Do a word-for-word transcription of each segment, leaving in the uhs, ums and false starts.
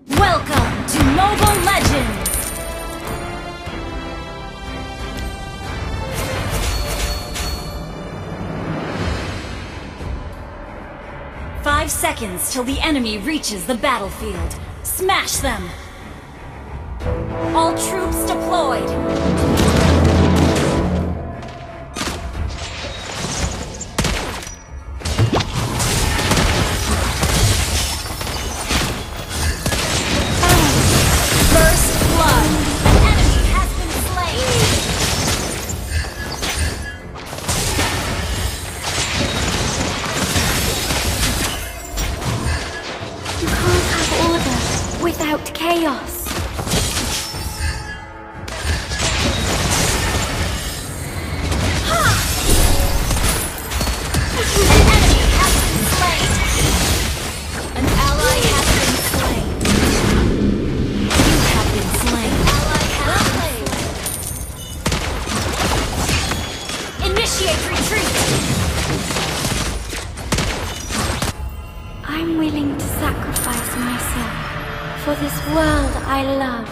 Welcome to Mobile Legends! Five seconds till the enemy reaches the battlefield. Smash them! All troops deployed! Without chaos. An ally has been slain. You have been slain. Ally has been slain. Initiate retreat. I'm willing to sacrifice myself for this world I love.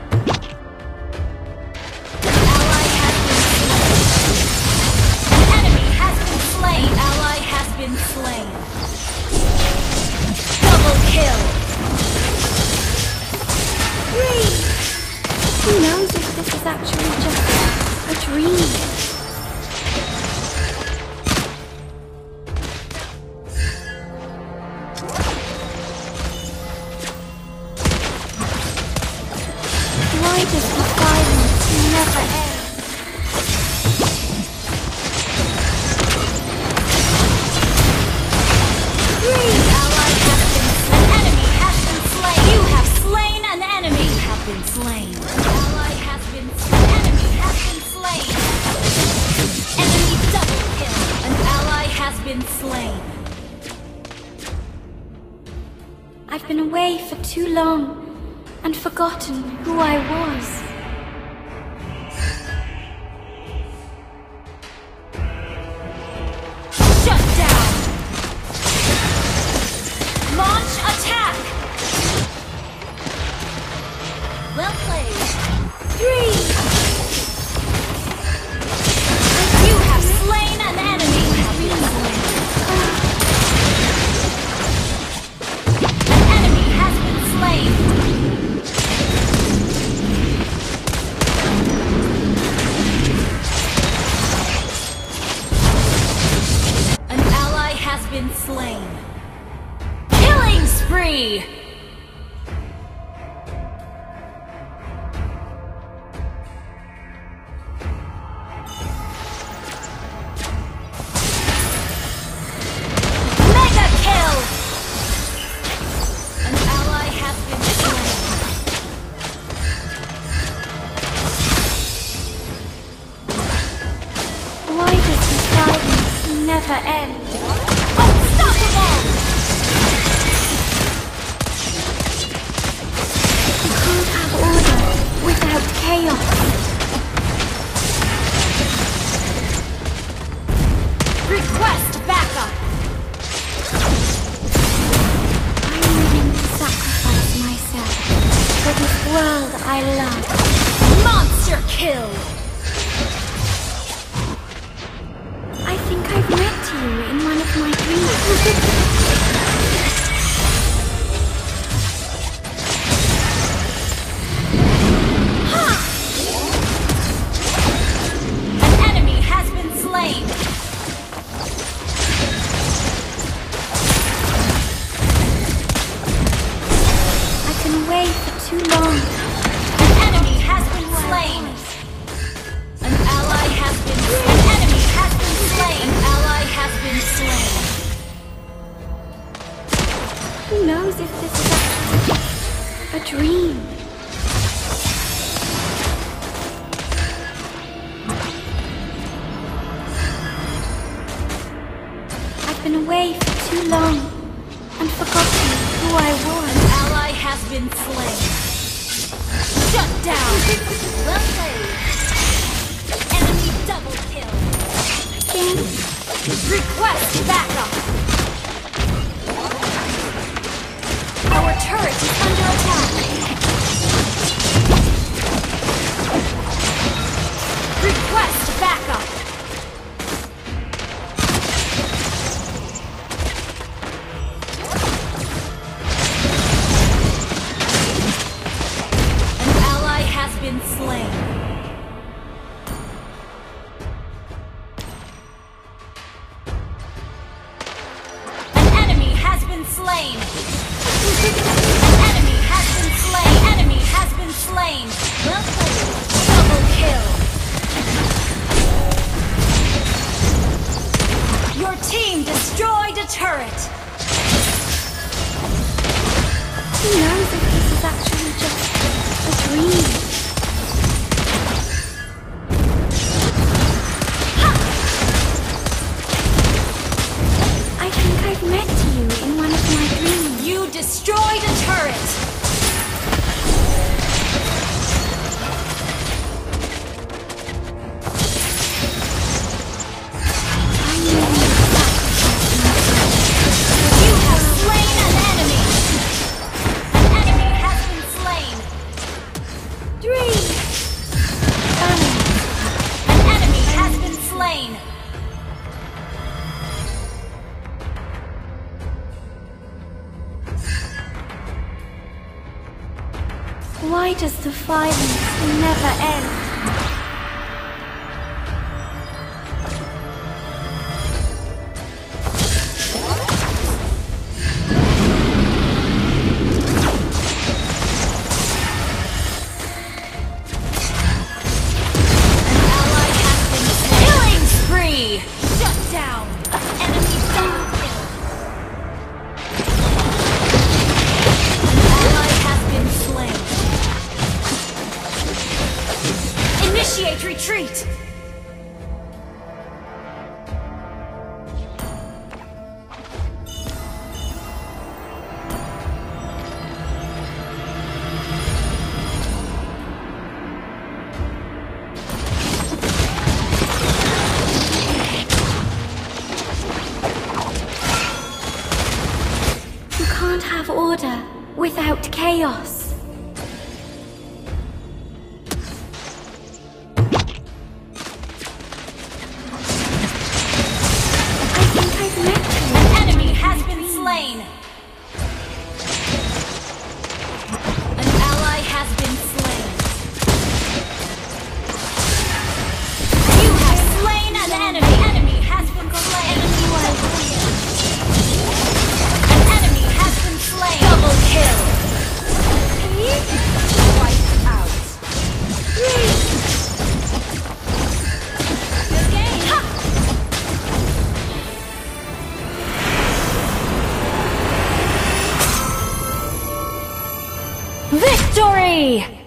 An ally has been slain. An enemy has been slain. An ally has been slain. Double kill. Three. Who knows if this is actually just a dream? Why does the silence never end? Three. Ally has been slain. An enemy has been slain. You have slain an enemy. You have been slain. Ally has been slain. Enemy has been slain. Enemy double kill. An ally has been slain. I've been away for too long and forgotten who I was. Shut down! Launch attack! Well played. Three! You have slain an enemy! You have been slain. An enemy has been slain! An ally has been slain. Killing spree! Mega kill! An ally has been slain. Why does the silence never end? Unstoppable! You can't have order without chaos. Request backup! I'm willing to sacrifice myself for this world I love. Monster kill! I think I've met you in one of my dreams. An enemy has been slain! I've been away for too long. An enemy has been slain! An ally has been slain! An enemy has been slain! An ally has been slain! Who knows if this is actually a dream? I've been away for too long and forgotten who I was. An ally has been slain! Shut down! Well played! Enemy double kill! Again? Request backup! Our turret is under attack! slain. An enemy has been slain. An enemy has been slain. Enemy has been slain. Double kill. Your team destroyed a turret. Who knows if this is actually just a dream? I think I've met you in one of my dreams. You destroyed a turret. I nearly sacrificed myself. You have slain an enemy. An enemy has been slain. Dream! Balance. An enemy has been slain. Why does the violence never end? Ally has been slain. Killing spree. Shut down. Enemy double kill. An ally has been slain. Initiate retreat. You can't have order without chaos. I think I've met you. An enemy has been slain. An ally has been slain. You have slain an enemy. Enemy has been slain. An enemy has been slain. Double kill. Wiped out. Good game. Ha! Victory!